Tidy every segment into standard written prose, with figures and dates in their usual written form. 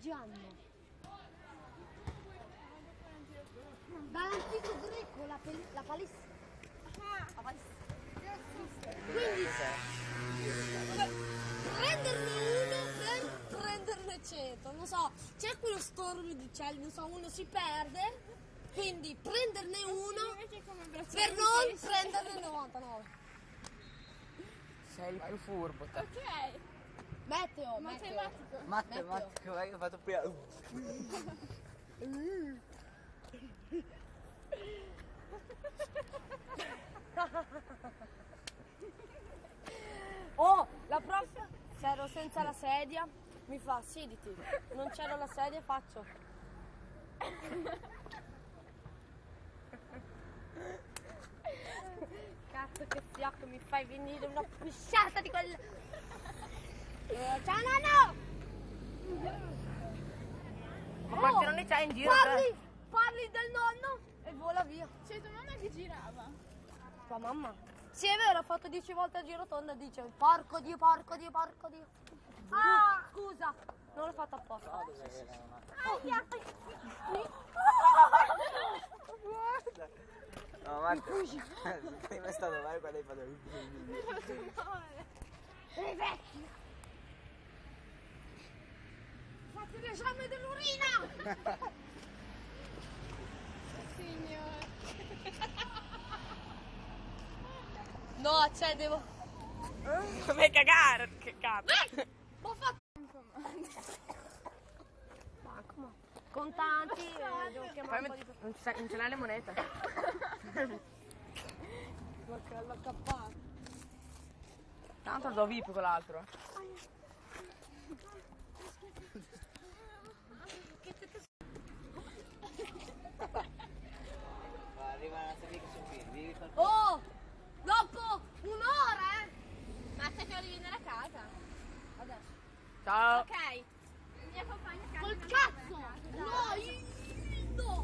Gianno. Dall'antico greco la palestra. La palestra. Quindi prenderne uno per prenderne 100, non so, c'è quello stormo di uccelli, non so, uno si perde, quindi prenderne uno per non prenderne 99. Sei il più furbo te. Ok. Matteo. Matematico, vai che ho fatto prima. Oh, la prossima, se ero senza la sedia, mi fa, siediti, non c'ero la sedia, faccio. Cazzo che fiacco, mi fai venire una pisciata di quella. Ciao nonno! Ma quanti nonni c'hai in giro? Parli del nonno e vola via. C'è tua mamma che girava. Tua mamma? Sì, è vero, ha fatto 10 volte a giro tondo e dice porco Dio, porco Dio, porco Dio. Ah, scusa, non l'ho fatto apposta. No, Marco, prima è stato male quando hai fatto il Sei vecchio! Fate l'esame dell'urina! Signore. No, cioè devo... Come cagare, che cazzo. Ho fatto... Ma come? Contanti, devo chiamare un po' di... Non ce l'hai le monete. Perché l'ho cappato. Tanto lo do VIP con l'altro. Arriva una serie che sono qui, Oh! Dopo un'ora, Ma aspetta che devi andare a casa. Adesso. Ciao. Ok. Mi accompagni a casa. Col cazzo! No, io... No!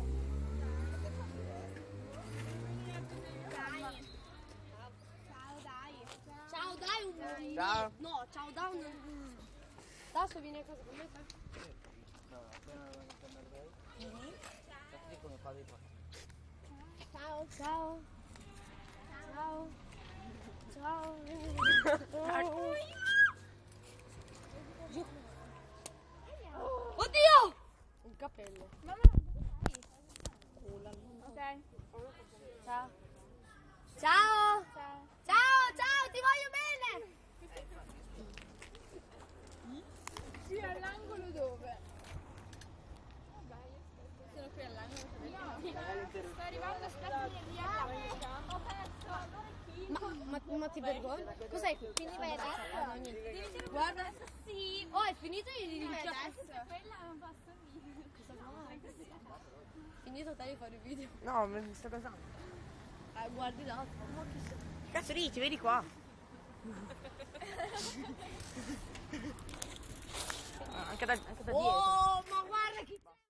Dai. Ciao, dai. Ciao, dai un... Ciao. No, ciao, dai un... Adesso vieni a casa con me, sai? No, appena tornare lei. Sapete come fa di qua. Ciao, ciao. Ciao. Ciao. Oddio! Un capello. Mamma. Ok. Ciao. Ciao. Ciao. Ciao, ti voglio bene. Qui all'angolo dove? Sono qui all'angolo. Sto arrivando, aspetta via. Ho perso Ma ti vergogni? Cos'è qui? Quindi vai adesso? No, niente. Guarda. Sì. Oh, è finito e gli dici Adesso quella non posso dire. finito te di fare il video. No, mi sto casando. Guardi l'altro. Che cazzo dici? Vedi qua. Anche da dietro. Oh, ma guarda che